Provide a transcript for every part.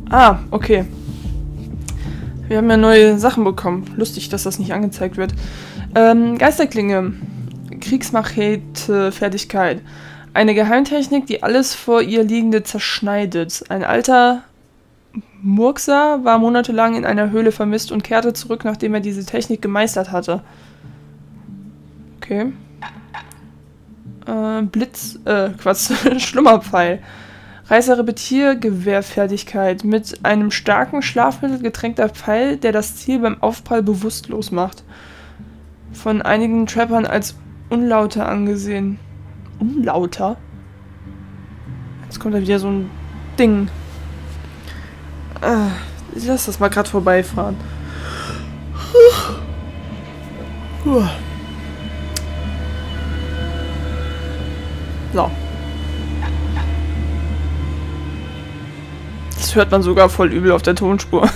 Ah, okay. Wir haben ja neue Sachen bekommen. Lustig, dass das nicht angezeigt wird. Geisterklinge. Kriegsmachete, Fertigkeit. Eine Geheimtechnik, die alles vor ihr Liegende zerschneidet. Ein alter Murksa war monatelang in einer Höhle vermisst und kehrte zurück, nachdem er diese Technik gemeistert hatte. Okay. Schlummerpfeil. Reißer-Repetiergewehrfertigkeit. Mit einem starken Schlafmittel getränkter Pfeil, der das Ziel beim Aufprall bewusstlos macht. Von einigen Trappern als unlauter angesehen. Unlauter? Jetzt kommt da wieder so ein Ding. Ich lass das mal gerade vorbeifahren. So. Das hört man sogar voll übel auf der Tonspur.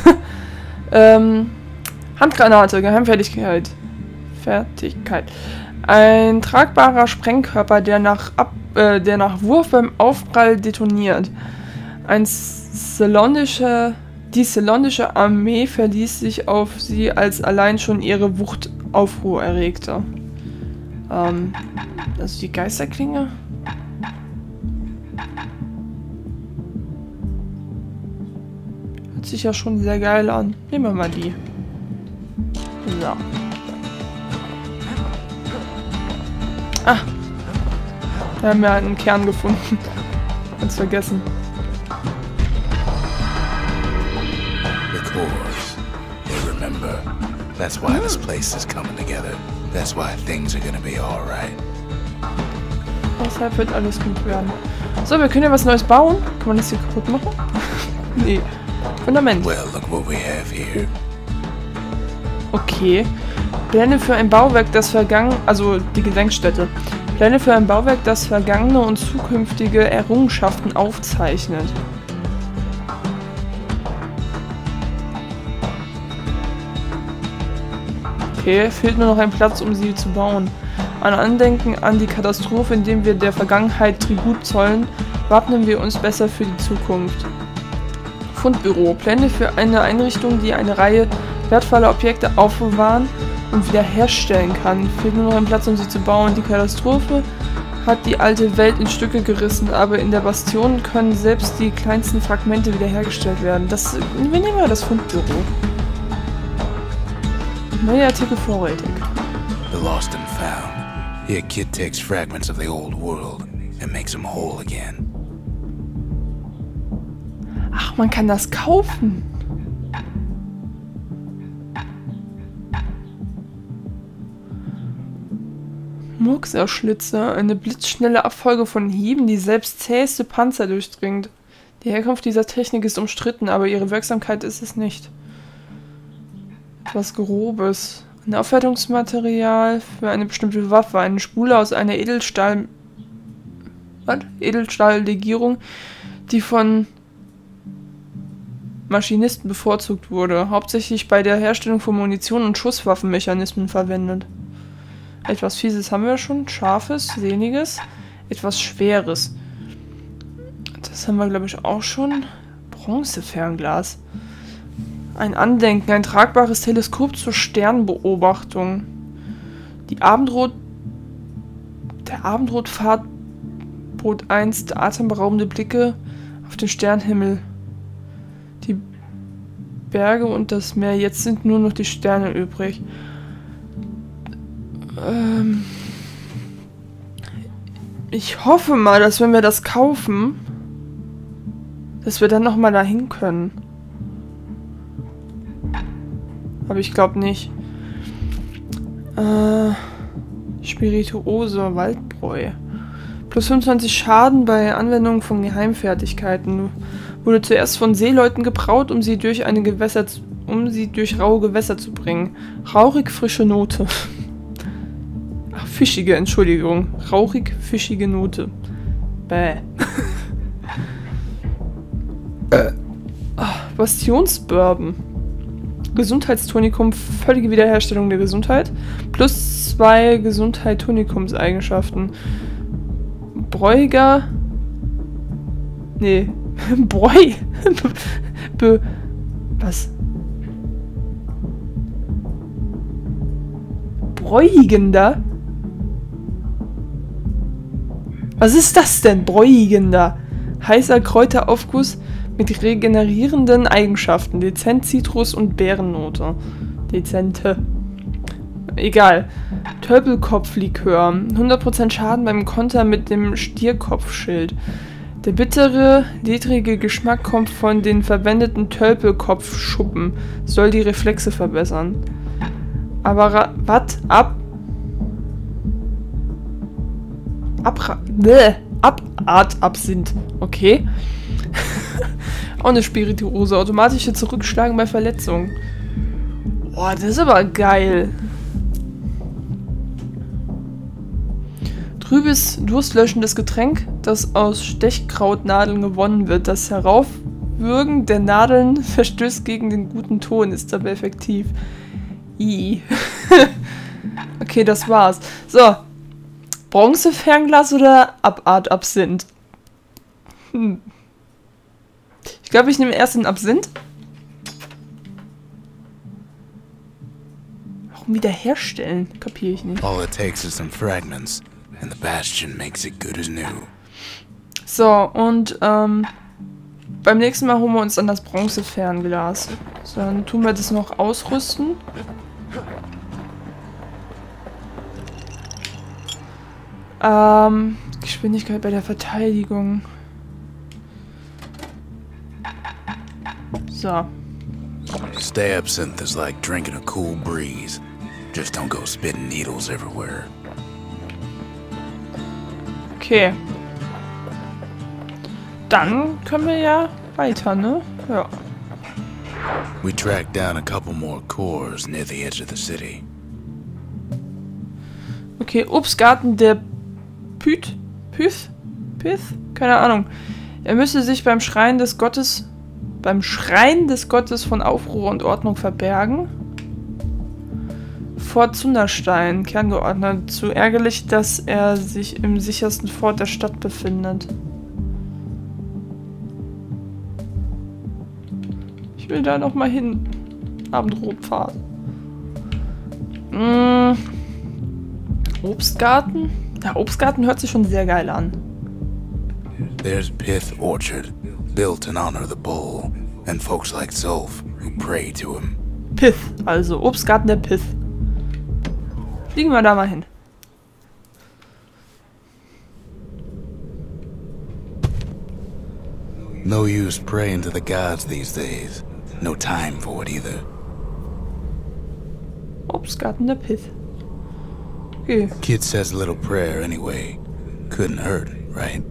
Handgranate, Geheimfertigkeit. Ein tragbarer Sprengkörper, der nach Wurf beim Aufprall detoniert. Die zelondische Armee verließ sich auf sie, als allein schon ihre Wucht Aufruhr erregte. Also die Geisterklinge? Hört sich ja schon sehr geil an. Nehmen wir mal die. So. Ah. Wir haben ja einen Kern gefunden. Ganz vergessen. The cores. They remember. That's why this place is coming together. That's why things are gonna be alright. Deshalb wird alles gut werden. So, wir können ja was Neues bauen. Kann man das hier kaputt machen? Nee. Fundament. Well, look what we have here. Okay. Pläne für ein Bauwerk, das also die Gedenkstätte. Pläne für ein Bauwerk, das vergangene und zukünftige Errungenschaften aufzeichnet. Okay, fehlt nur noch ein Platz, um sie zu bauen. Ein Andenken an die Katastrophe, indem wir der Vergangenheit Tribut zollen, wappnen wir uns besser für die Zukunft. Fundbüro. Pläne für eine Einrichtung, die eine Reihe wertvoller Objekte aufbewahren und wiederherstellen kann. Fehlt nur noch ein Platz, um sie zu bauen. Die Katastrophe hat die alte Welt in Stücke gerissen, aber in der Bastion können selbst die kleinsten Fragmente wiederhergestellt werden. Wir nehmen mal das Fundbüro. Neue Artikel vorrätig. The lost and found. Here, kid takes fragments of the old world and makes them whole again. Ach, man kann das kaufen. Murksa-Schlitze, eine blitzschnelle Abfolge von Hieben, die selbst zäheste Panzer durchdringt. Die Herkunft dieser Technik ist umstritten, aber ihre Wirksamkeit ist es nicht. Etwas Grobes. Ein Aufwertungsmaterial für eine bestimmte Waffe. Eine Spule aus einer Edelstahllegierung, die von Maschinisten bevorzugt wurde. Hauptsächlich bei der Herstellung von Munition und Schusswaffenmechanismen verwendet. Etwas Fieses haben wir schon. Scharfes, Sehniges. Etwas Schweres. Das haben wir, glaube ich, auch schon. Bronzefernglas. Ein Andenken, ein tragbares Teleskop zur Sternbeobachtung. Der Abendrotfahrt bot einst atemberaubende Blicke auf den Sternenhimmel. Die Berge und das Meer, jetzt sind nur noch die Sterne übrig. Ich hoffe mal, dass wenn wir das kaufen, dass wir dann nochmal dahin können. Aber ich glaube nicht. Spirituose, Waldbräu. Plus 25 Schaden bei Anwendung von Geheimfertigkeiten. Wurde zuerst von Seeleuten gebraut, um sie durch raue Gewässer zu bringen. Rauchig frische Note. Ach, fischige, Entschuldigung. Rauchig fischige Note. Bäh. Bastionsbourbon. Gesundheitstonikum, völlige Wiederherstellung der Gesundheit. Plus 2 Gesundheit-Tonikums-Eigenschaften. Was? Bräugender? Was ist das denn? Bräugender. Heißer Kräuteraufguss mit regenerierenden Eigenschaften. Dezent Zitrus und Beerennote. Dezente. Egal. Tölpelkopflikör. 100% Schaden beim Konter mit dem Stierkopfschild. Der bittere, ledrige Geschmack kommt von den verwendeten Tölpelkopfschuppen. Soll die Reflexe verbessern. Aber was? Absinth. Okay. Auch eine Spirituose. Automatische Zurückschlagen bei Verletzungen. Boah, das ist aber geil. Trübes, durstlöschendes Getränk, das aus Stechkrautnadeln gewonnen wird. Das Heraufwürgen der Nadeln verstößt gegen den guten Ton, ist dabei effektiv. Okay, das war's. So. Bronzefernglas oder Absinth? Ich glaube, ich nehme erst den Absinth. Warum wiederherstellen? Kapiere ich nicht. All it takes is some fragments, and the Bastion makes it good as new. So, und beim nächsten Mal holen wir uns dann das Bronzefernglas. So, dann tun wir das noch ausrüsten. Geschwindigkeit bei der Verteidigung. So. Stay absinthe is like drinking a cool breeze. Just don't go spitting needles everywhere. Okay. Dann können wir ja weiter, ne? Ja. We tracked down a couple more cores near the edge of the city. Okay, Obstgarten der Pyth? Keine Ahnung. Er müsse sich beim Schrein des Gottes von Aufruhr und Ordnung verbergen. Fort Zunderstein, kerngeordnet. Zu ärgerlich, dass er sich im sichersten Fort der Stadt befindet. Ich will da noch mal hin. Abendrotpfad. Obstgarten? Der Obstgarten hört sich schon sehr geil an. There's Pith Orchard, built in honor of the bull, and folks like Zulf who pray to him. Pith, also Obstgarten der Pith. Fliegen wir da mal hin. No use praying to the gods these days. No time for it either. Obstgarten der Pith. Okay. Kid says a little prayer anyway. Couldn't hurt, right?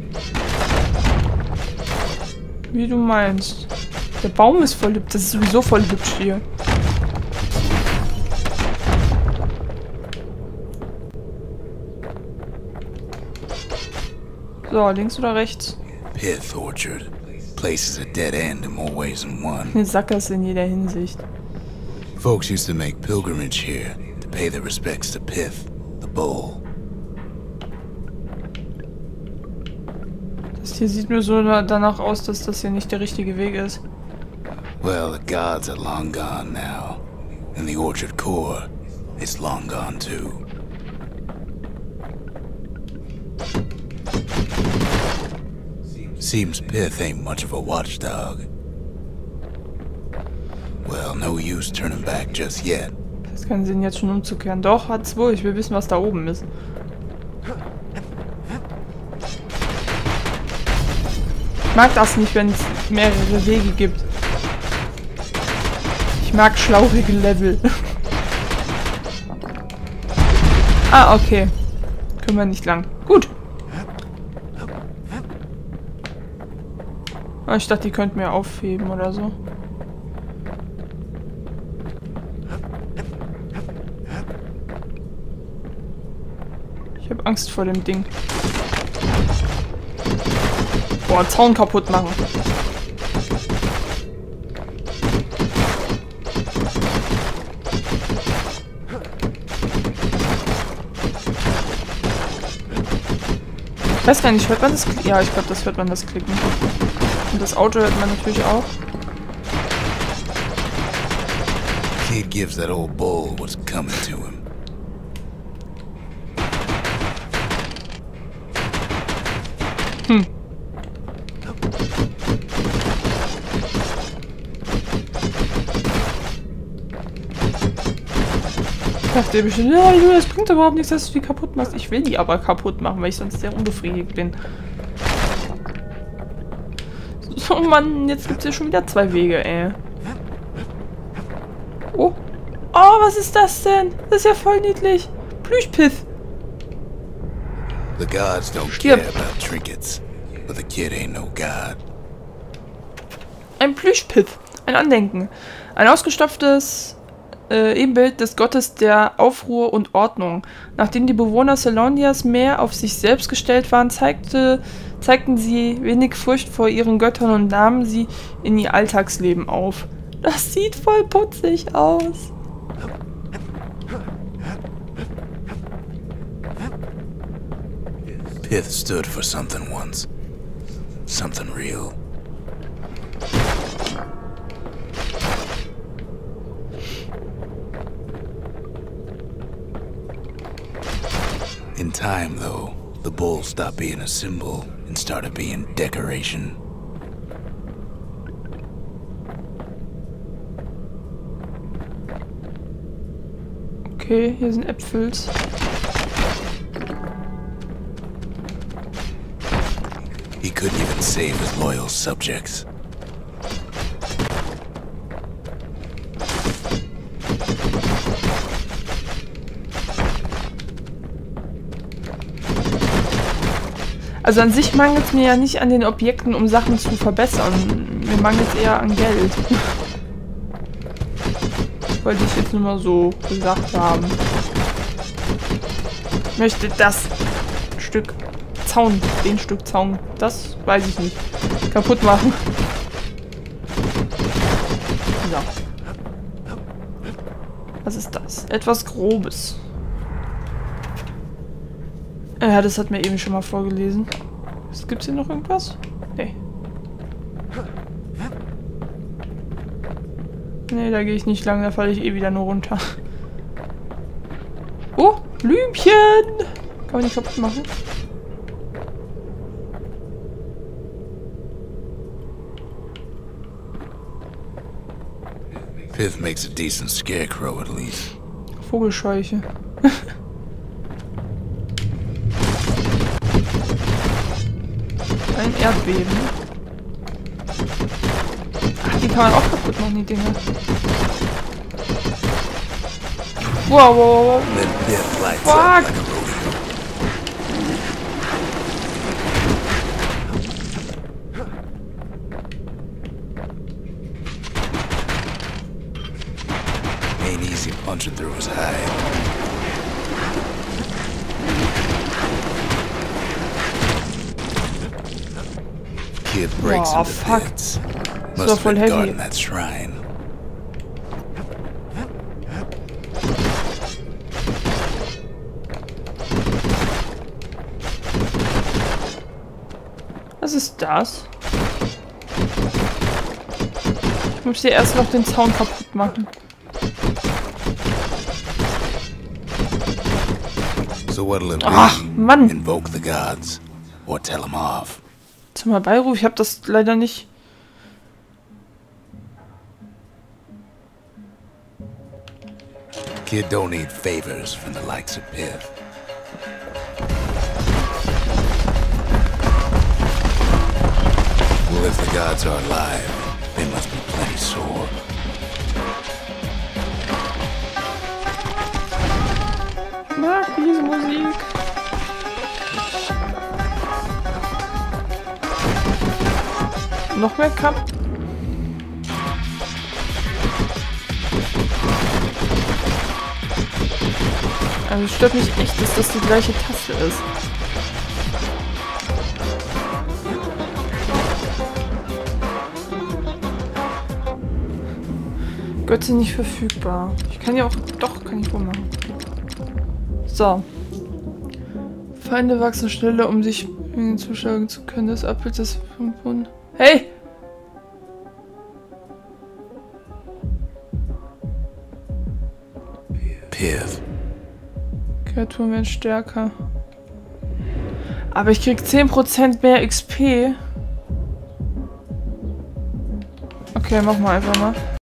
Wie du meinst. Der Baum ist voll hübsch. Das ist sowieso voll hübsch hier. So, links oder rechts? Pith Orchard. Place is a dead end in more ways than one. Eine Sackgasse in jeder Hinsicht. Folks used to make pilgrimage here to pay their respects to Pith, the bull. Das hier sieht mir so danach aus, dass das hier nicht der richtige Weg ist. Well, the gods are long gone now, and the Orchard core is long gone too. Seems Pith ain't much of a watchdog. Well, no use turning back just yet. Das ist keinen Sinn, jetzt schon umzukehren. Doch, hat's wohl. Ich will wissen, was da oben ist. Ich mag das nicht, wenn es mehrere Wege gibt. Ich mag schlauchige Level. Ah, okay. Können wir nicht lang. Gut. Ah, ich dachte, die könnten wir aufheben oder so. Ich habe Angst vor dem Ding. Boah, Zaun kaputt machen. Ich weiß gar nicht, hört man das Klicken? Ja, ich glaube, das hört man das Klicken. Und das Auto hört man natürlich auch. Kid gives that old bull what's coming to him. Ich dachte bestimmt, ja, das bringt überhaupt nichts, dass du die kaputt machst. Ich will die aber kaputt machen, weil ich sonst sehr unbefriedigt bin. So, Mann, jetzt gibt es ja schon wieder 2 Wege, ey. Oh. Oh, was ist das denn? Das ist ja voll niedlich. Plüschpith. The gods don't care about trinkets, but the kid ain't no god. Ein Plüschpith. Ein Andenken. Ein ausgestopftes Ebenbild des Gottes der Aufruhr und Ordnung. Nachdem die Bewohner Selondias mehr auf sich selbst gestellt waren, zeigten sie wenig Furcht vor ihren Göttern und nahmen sie in ihr Alltagsleben auf. Das sieht voll putzig aus. Pith stood for something once. Something real. In time, though, the bull stopped being a symbol and started being decoration. Okay, hier sind Äpfels. He couldn't even save his loyal subjects. Also an sich mangelt es mir ja nicht an den Objekten, um Sachen zu verbessern. Mir mangelt es eher an Geld. Wollte ich jetzt nur mal so gesagt haben. Ich möchte das Stück Zaun, den Stück Zaun, das weiß ich nicht, kaputt machen. So. Was ist das? Etwas Grobes. Ja, das hat mir eben schon mal vorgelesen. Gibt's hier noch irgendwas? Nee. Nee, da gehe ich nicht lang, da falle ich eh wieder nur runter. Oh, Blümchen! Kann man die kaputt machen? Pith makes a decent scarecrow at least. Vogelscheuche. Ein Erdbeben. Ach, die kann man auch kaputt machen, die Dinger. Wow, wow, wow. Fuck! Ain't easy punching through his hide. Kid breaks Oh, into fuck. bits. Das Must war have voll been heavy. guarding that shrine. Was ist das? Ich muss hier erst noch den Zaun kaputt machen. So what'll it Ach, be? Mann! Invoke the gods or tell them off. Zum Herbeiruf, ich habe das leider nicht. Kid don't need favors from the likes of Pith. Well, if the gods are alive, they must be plenty sore. Ich mag diese Musik. Noch mehr Kampf. Also es stört mich echt, dass das die gleiche Taste ist. Götze nicht verfügbar. Ich kann ja auch... Doch, kann ich wohl machen. So. Feinde wachsen schneller, um sich zuschlagen zu können. Das Abbild des 500... Hey! Piv. Kreaturen werden stärker. Aber ich krieg 10% mehr XP. Okay, mach mal einfach mal.